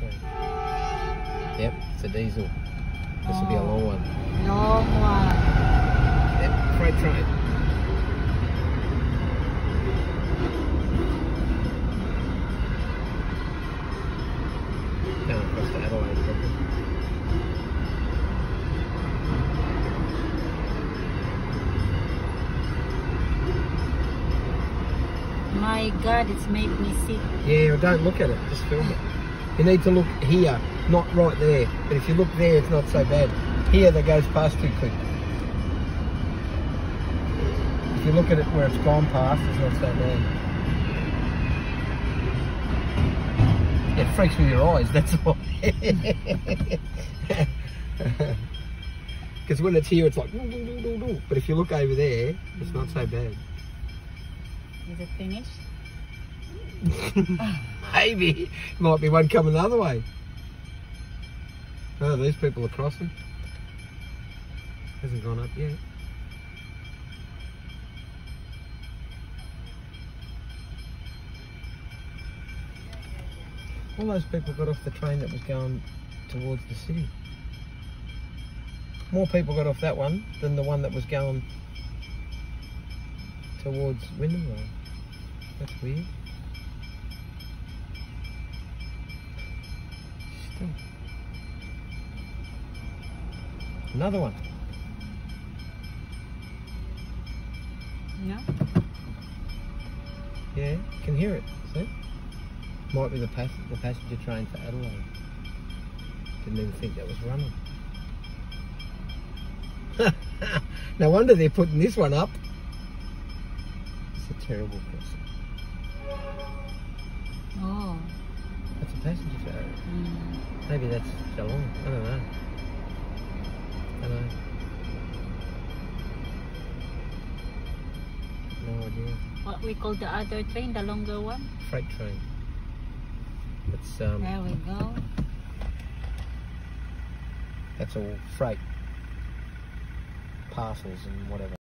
train. Yep, it's a diesel. This will be a long one. Long one. Yep, freight train. Going across to Adelaide, probably. My God, it's made me sick. Yeah, well, don't look at it, just film it. You need to look here, not right there. But if you look there, it's not so bad. Here, that goes past too quick. If you look at it where it's gone past, it's not so bad. It freaks with your eyes, that's why. Because when it's here, it's like, doo, doo, doo, doo, doo. But if you look over there, it's not so bad. Is it finished? Maybe. Might be one coming the other way. Oh, these people are crossing. Hasn't gone up yet. All those people got off the train that was going towards the city. More people got off that one than the one that was going towards Wyndham Road. That's weird. Still. Another one. No? Yeah, you can hear it, see? Might be the passenger train for Adelaide. Didn't even think that was running. No wonder they're putting this one up. It's a terrible person. Oh. That's a passenger train. Maybe that's Geelong. I don't know. No idea. What we call the other train, the longer one? Freight train. It's There we go. that's all freight, parcels and whatever.